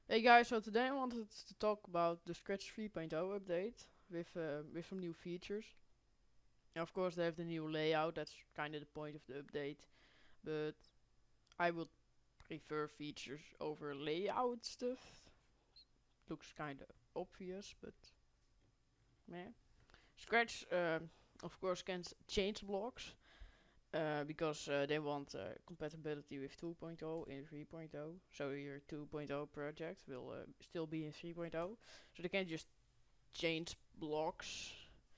Hey guys, so today I wanted to talk about the Scratch 3.0 update with some new features. And of course, they have the new layout. That's kind of the point of the update. But I would prefer features over layout stuff. Looks kind of obvious, but meh. Scratch, of course, can change blocks because they want compatibility with 2.0 in 3.0. So your 2.0 project will still be in 3.0. So they can just change blocks.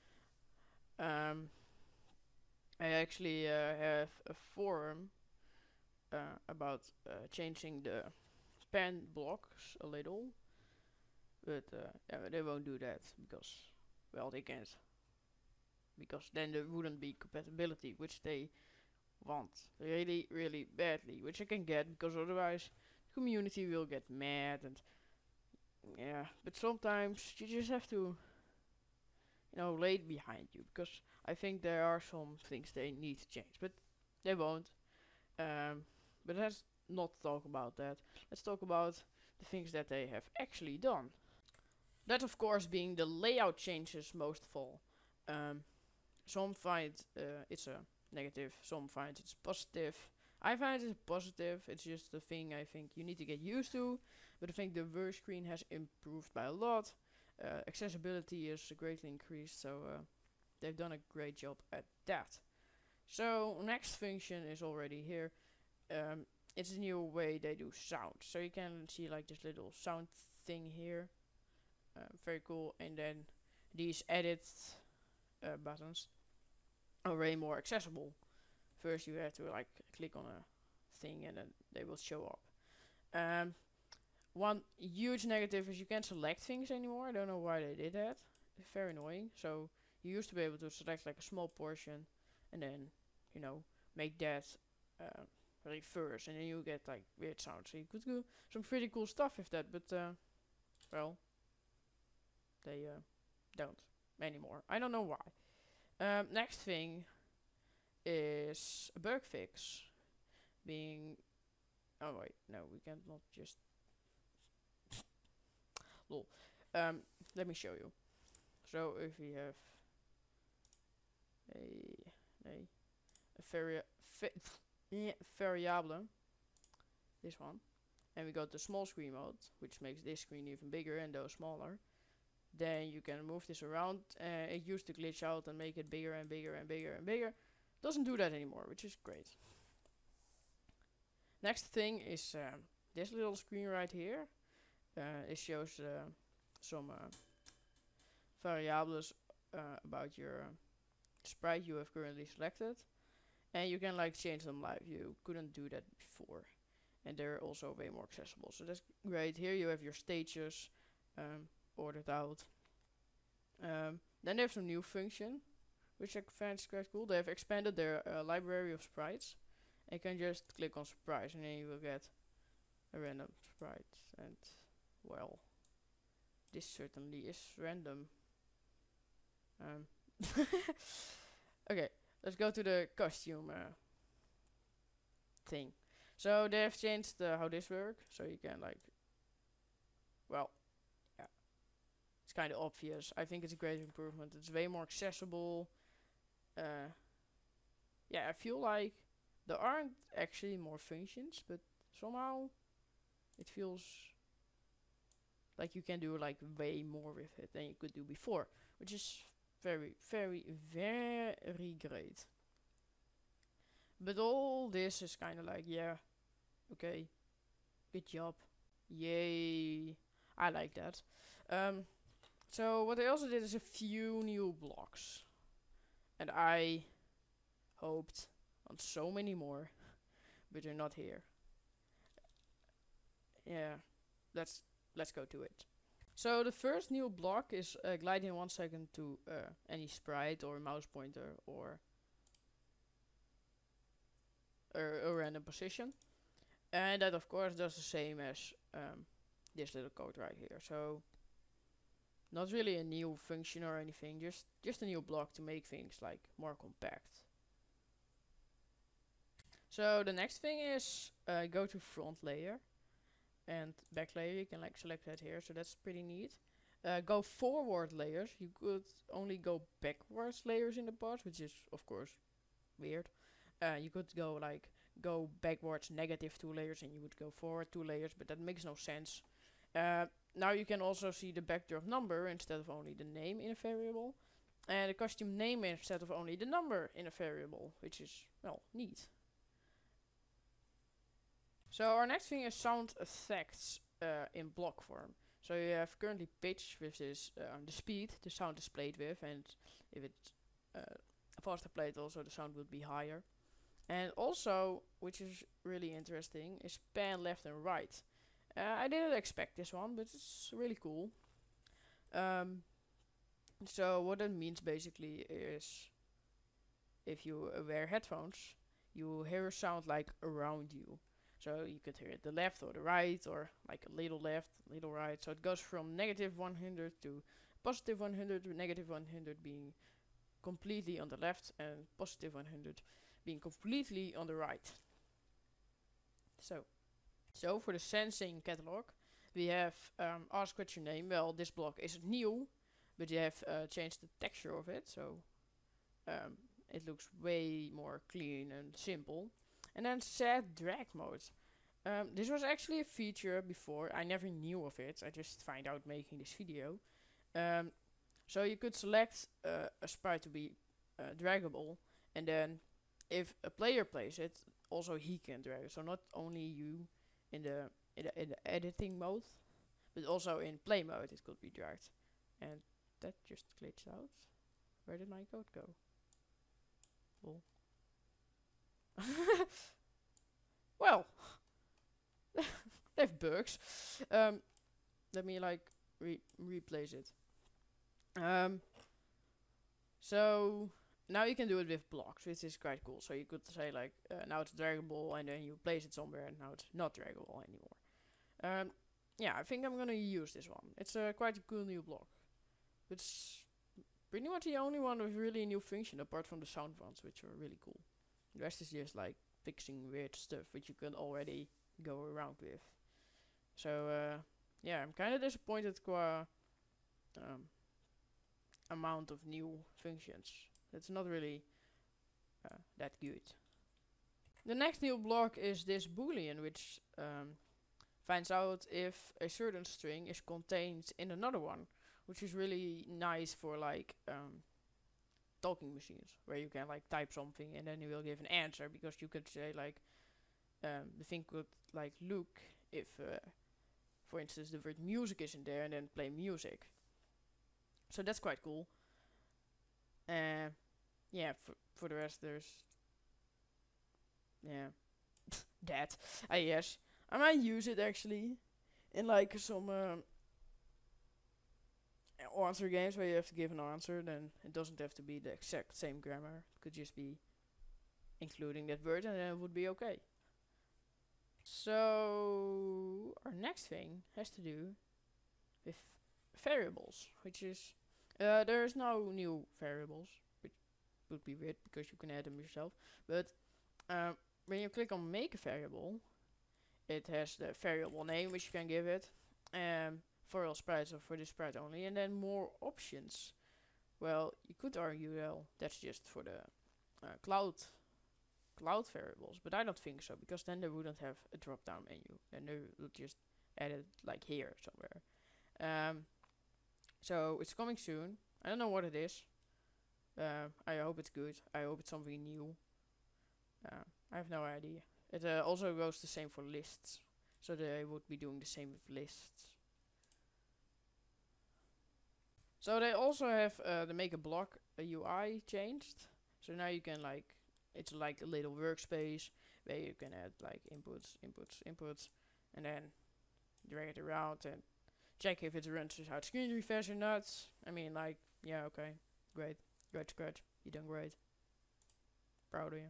I actually have a forum about changing the pen blocks a little, but yeah, they won't do that because, well, they can't. Because then there wouldn't be compatibility, which they want really, really badly, which I can get because otherwise the community will get mad and yeah. But sometimes you just have to lay it behind you because I think there are some things they need to change, but they won't. Um, but let's not talk about that. Let's talk about the things that they have actually done. That, of course, being the layout changes most of all. Um, some find it's a negative, some find it's positive. I find it positive. It's just a thing I think you need to get used to. But I think the verse screen has improved by a lot. Accessibility is greatly increased, so they've done a great job at that. So next function is already here. It's a new way they do sound. So you can see like this little sound thing here. Very cool. And then these edit buttons are way more accessible. First you have to like click on a thing and then they will show up. Um, one huge negative is you can't select things anymore. I don't know why they did that. It's very annoying. So you used to be able to select like a small portion and then, make that reverse and then you get like weird sounds. So you could do some pretty cool stuff with that, but well, they don't anymore. I don't know why. Next thing is a bug fix being. Oh wait, no, we can't not just. Lol. Let me show you. So if we have a a, variable, this one, and we go to small screen mode, which makes this screen even bigger and those smaller. Then you can move this around. It used to glitch out and make it bigger and bigger and bigger and bigger. Doesn't do that anymore, which is great. Next thing is this little screen right here. It shows some variables about your sprite you have currently selected, and you can like change them live. You couldn't do that before, and they're also way more accessible. So that's great. Here you have your stages ordered out. Then they have some new function, which I find is quite cool. They have expanded their library of sprites. And you can just click on surprise, and then you will get a random sprite. And well, this certainly is random. Um, okay, let's go to the costume thing. So they have changed how this works. So you can like, well, yeah, it's kind of obvious. I think it's a great improvement. It's way more accessible. Uh, yeah, I feel like there aren't actually more functions, but somehow it feels like you can do like way more with it than you could do before, which is very, very, very great. But all this is kind of like, yeah, okay, good job, yay, I like that. Um, so what I also did is a few new blocks, and I hoped on so many more, but they're not here. Yeah, let's go to it. So the first new block is gliding 1 second to any sprite or mouse pointer or a random position, and that of course does the same as this little code right here. So not really a new function or anything, just a new block to make things like more compact. So the next thing is go to front layer, and back layer. You can like select that here, so that's pretty neat. Go forward layers. You could only go backwards layers in the past, which is of course weird. You could go backwards negative 2 layers and you would go forward 2 layers, but that makes no sense. Now you can also see the backdrop number instead of only the name in a variable, and the costume name instead of only the number in a variable, which is, well, neat. So our next thing is sound effects in block form. So you have currently pitch, which is the speed the sound is played with, and if it's faster played, also the sound will be higher. And also, which is really interesting, is pan left and right. I didn't expect this one, but it's really cool. So what that means basically is, if you wear headphones, you hear a sound like around you. So you could hear it the left or the right, or like a little left, little right. So it goes from negative 100 to positive 100, with negative 100 being completely on the left and positive 100 being completely on the right. So for the sensing catalog, we have ask what's your name. Well, this block is new, but you have changed the texture of it, so it looks way more clean and simple. And then set drag mode. This was actually a feature before. I never knew of it. I just find out making this video. So you could select a sprite to be draggable, and then if a player plays it, also he can drag it. So not only you in the editing mode, but also in play mode it could be dragged. And that just glitched out. Where did my code go? Well. Well, they have bugs. Let me like replace it. So now you can do it with blocks, which is quite cool. So you could say like, now it's draggable, and then you place it somewhere, and now it's not draggable anymore. Yeah, I think I'm gonna use this one. It's quite a cool new block. It's pretty much the only one with really new function, apart from the sound ones, which are really cool. The rest is just like fixing weird stuff which you can already go around with. So yeah, I'm kind of disappointed qua amount of new functions. It's not really that good. The next new block is this boolean, which finds out if a certain string is contained in another one, which is really nice for like talking machines, where you can like type something and then you will give an answer, because you could say like the thing could like look if for instance the word music is in there, and then play music. So that's quite cool. Yeah, for the rest there's that. Yes, I might use it actually in like some answer games where you have to give an answer. Then it doesn't have to be the exact same grammar. It could just be including that word, and then it would be okay. So our next thing has to do with variables, which is there's no new variables, which would be weird because you can add them yourself. But when you click on make a variable, it has the variable name which you can give it, for all sprites or for this sprite only, and then more options. Well, you could argue, well, that's just for the cloud variables, but I don't think so, because then they wouldn't have a drop down menu, and they would just add it like here somewhere. So it's coming soon. I don't know what it is. I hope it's good. I hope it's something new. I have no idea. It also goes the same for lists, so they would be doing the same with lists. So they also have the make a block UI changed. So now you can like, it's like a little workspace where you can add like inputs, and then drag it around and check if it runs without screen refresh or not. I mean, like, yeah, okay, great, scratch, you done great. Proud of you.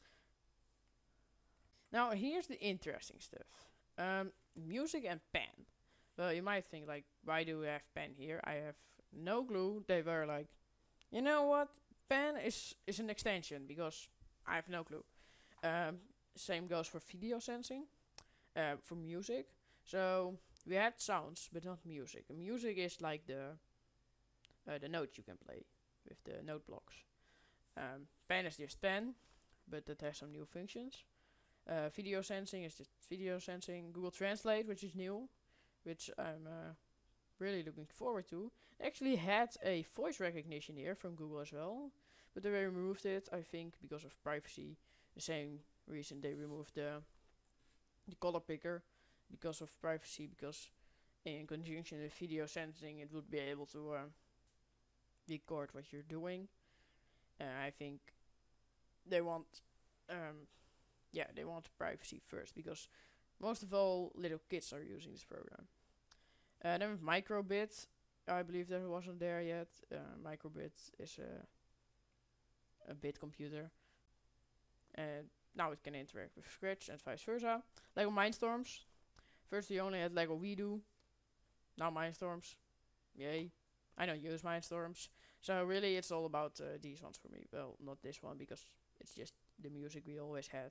Now here's the interesting stuff. Music and pen. Well, you might think like, why do we have pen here? I have no clue. They were like, you know what? Pen is an extension, because I have no clue. Same goes for video sensing, for music. So we had sounds, but not music. And music is like the notes you can play with the note blocks. Pen is just pen, but that has some new functions. Video sensing is just video sensing. Google Translate, which is new, which I'm really looking forward to. They actually had a voice recognition here from Google as well, but they removed it, I think, because of privacy. The same reason they removed the color picker, because of privacy, because in conjunction with video sensing it would be able to record what you're doing. I think they want they want privacy first, because most of all little kids are using this program. Then with Microbit, I believe that wasn't there yet. Microbit is a bit computer, and now it can interact with Scratch and vice versa. Lego Mindstorms. First we only had Lego WeDo, now Mindstorms. Yay. I don't use Mindstorms. So really it's all about these ones for me. Well, not this one, because it's just the music we always had.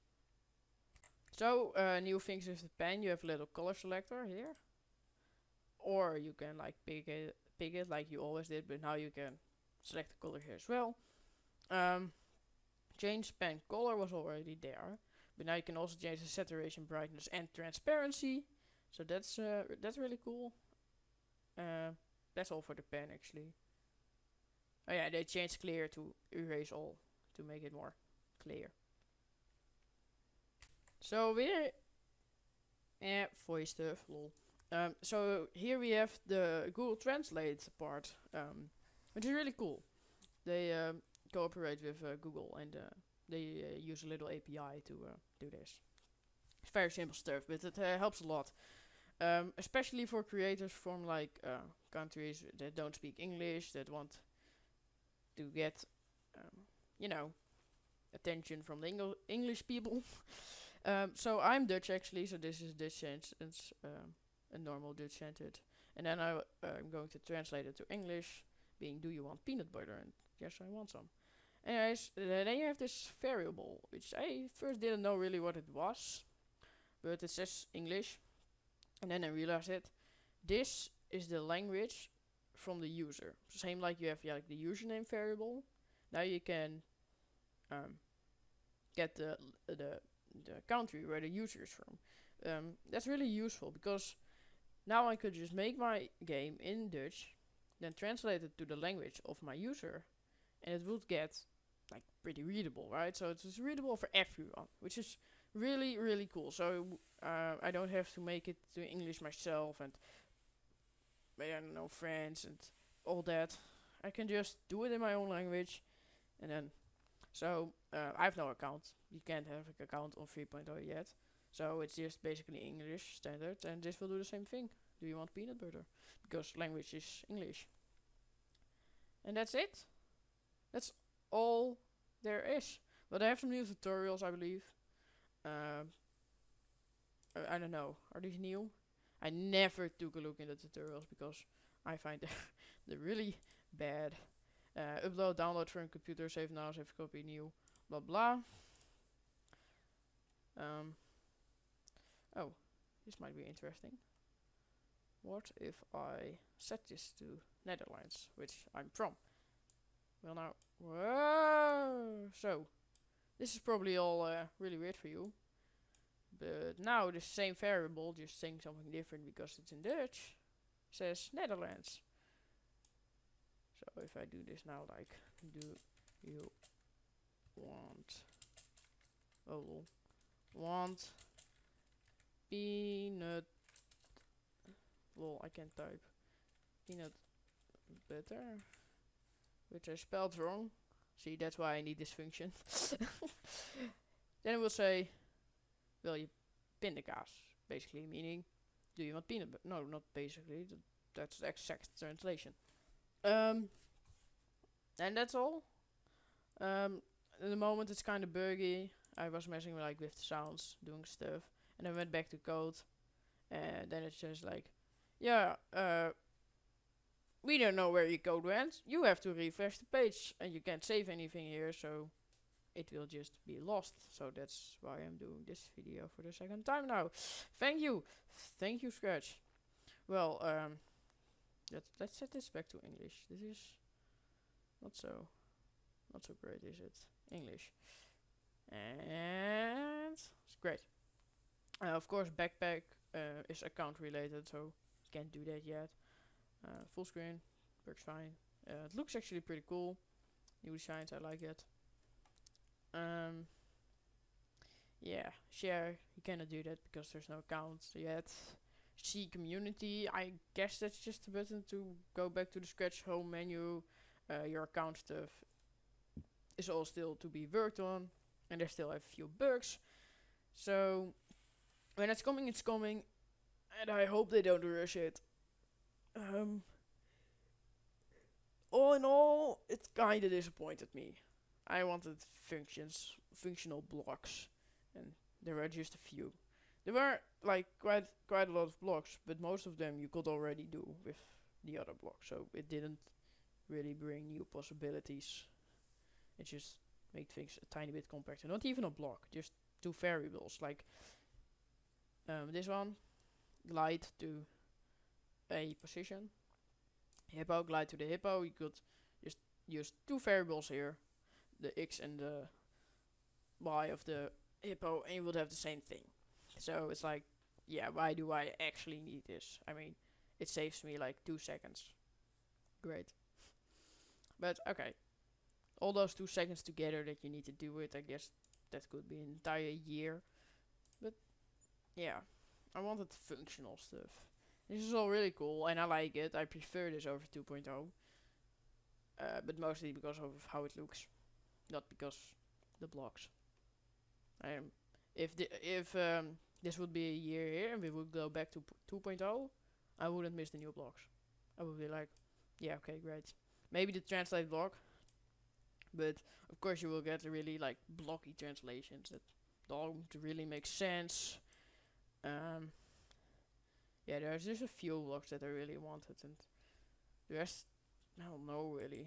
So, new things with the pen. You have a little color selector here. Or you can like pick it like you always did, but now you can select the color here as well. Change pen color was already there, but now you can also change the saturation, brightness, and transparency. So that's really cool. That's all for the pen actually. Oh yeah, they changed clear to erase all to make it more clear. So we're voice stuff, lol. So here we have the Google Translate part, which is really cool. They cooperate with Google, and they use a little API to do this. It's very simple stuff, but it helps a lot. Especially for creators from like countries that don't speak English, that want to get, you know, attention from the English people. So I'm Dutch actually, so this is Dutch sentence, a normal Dutch sentence. And then I'm going to translate it to English, being do you want peanut butter? And yes, I want some. Anyways, then you have this variable, which I first didn't know really what it was, but it says English. And then I realized it. This is the language from the user. Same like you have like the username variable. Now you can get the country where the user is from. That's really useful, because now I could just make my game in Dutch, then translate it to the language of my user, and it would get like pretty readable, right? So it's readable for everyone, which is really, really cool. So I don't have to make it to English myself, and I don't know, French and all that. I can just do it in my own language, and then so I have no account. You can't have an account on 3.0 yet, so it's just basically English standard, and this will do the same thing. Do you want peanut butter? Because language is English, and that's it. That's all there is. But I have some new tutorials, I believe. I don't know. Are these new? I never took a look in the tutorials because I find they're really bad. Upload, download from computer, save now, save copy, new, blah blah. Oh, this might be interesting. What if I set this to Netherlands, which I'm from? Well now, whoa! So, this is probably all really weird for you. But now the same variable, just saying something different because it's in Dutch, says Netherlands. So if I do this now, like, do you want peanut, well, I can't type, peanut butter, which I spelled wrong. See, that's why I need this function. Then it will say, wil je pindakaas? Basically meaning, do you want peanut butter? No, not basically. That's the exact translation. And that's all. At the moment it's kind of buggy. I was messing with the sounds, doing stuff, and I went back to code, and then it's just like, yeah, we don't know where your code went. You have to refresh the page, and you can't save anything here, so it will just be lost. So that's why I'm doing this video for the second time now. Thank you. Thank you, Scratch. Well, let's set this back to English. This is not so great, is it? English. And it's great. Of course, backpack is account related, so can't do that yet. Full screen works fine. It looks actually pretty cool. New designs, I like it. Yeah, share, you cannot do that because there's no account yet. See community, I guess that's just a button to go back to the Scratch home menu. Your account stuff is all still to be worked on, and there's still a few bugs. So when it's coming, and I hope they don't rush it. All in all, it kinda disappointed me. I wanted functional blocks, and there were just a few. There were like quite a lot of blocks, but most of them you could already do with the other blocks, so it didn't really bring new possibilities. It just made things a tiny bit compacter. Not even a block, just two variables. Like this one, glide to a position. Hippo, glide to the hippo. You could just use two variables here, the x and the y of the hippo, and you would have the same thing. So it's like, yeah, why do I actually need this? I mean, it saves me like 2 seconds. Great. But okay, all those 2 seconds together that you need to do it, I guess that could be an entire year. But yeah, I wanted functional stuff. This is all really cool, and I like it. I prefer this over 2.0. But mostly because of how it looks, not because the blocks. If this would be a year here and we would go back to 2.0, I wouldn't miss the new blocks. I would be like, yeah, okay, great. Maybe the translate block, but of course you will get really like blocky translations that don't really make sense. Yeah, there's just a few blocks that I really wanted, and the rest, I don't know really.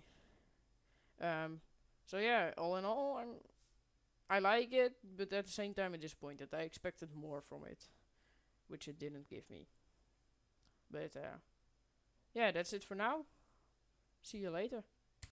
So yeah, all in all, I like it, but at the same time I'm disappointed. I expected more from it, which it didn't give me. But yeah, that's it for now. See you later.